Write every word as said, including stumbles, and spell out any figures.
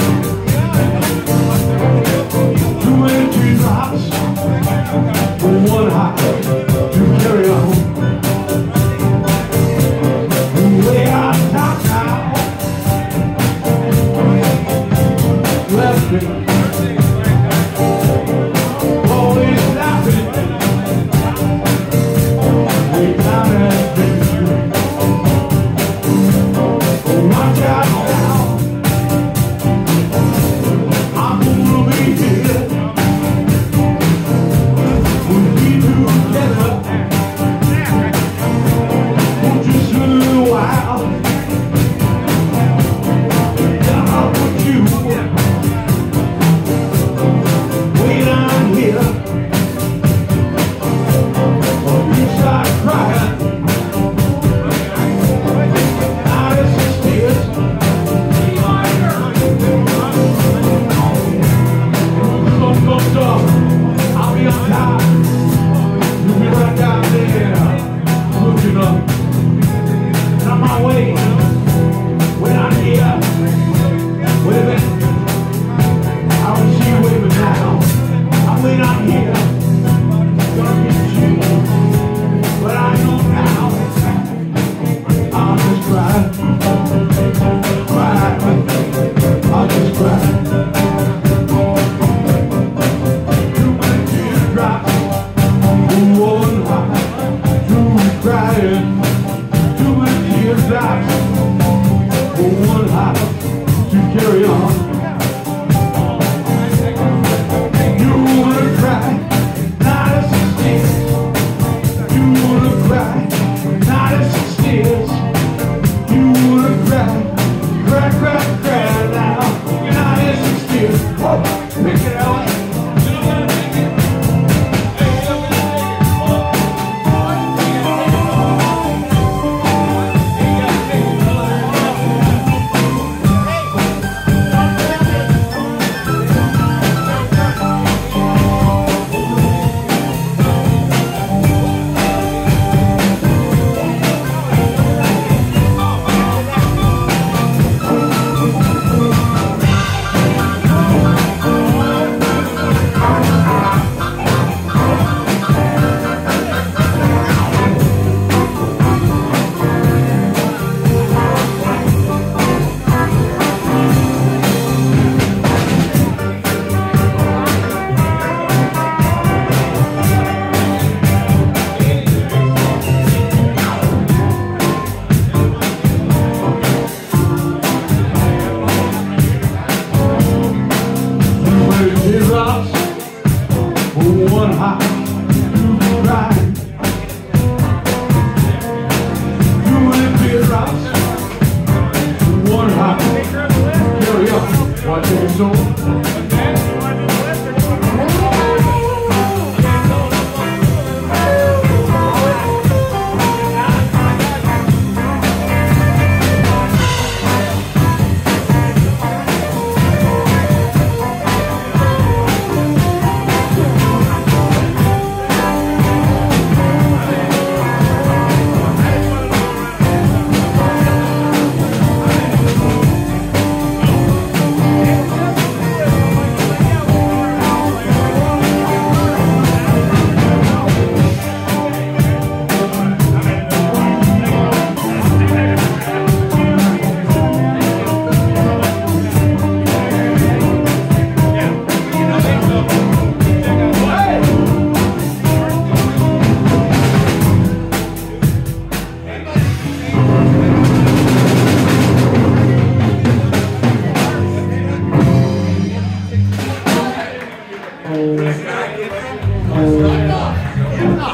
Too many teardrops for one heart to carry on. Way out top now, left me. Always laughing, way down at the street. Oh, watch out now, I'm gonna be here. We'll be together for just a little while. Yeah, how would you wait down here? Or you start crying. Now this is tears. Come, come, come. I'll be on top. You'll be right down there, looking up. And on my way, when I'm here, waving. I don't see you waving now. I'm way down here, gonna get you. But I know now, I'll just cry, cry. I'll just cry. Too many teardrops, one heart, too crying. Too many teardrops, one heart to carry on. You wanna cry, not as it is. You wanna cry, not as it is. You wanna cry, cry, cry, cry now, not as it is. Pick it out. Teardrops for one heart to cry. Too many teardrops for one heart. Carry on, watch it so.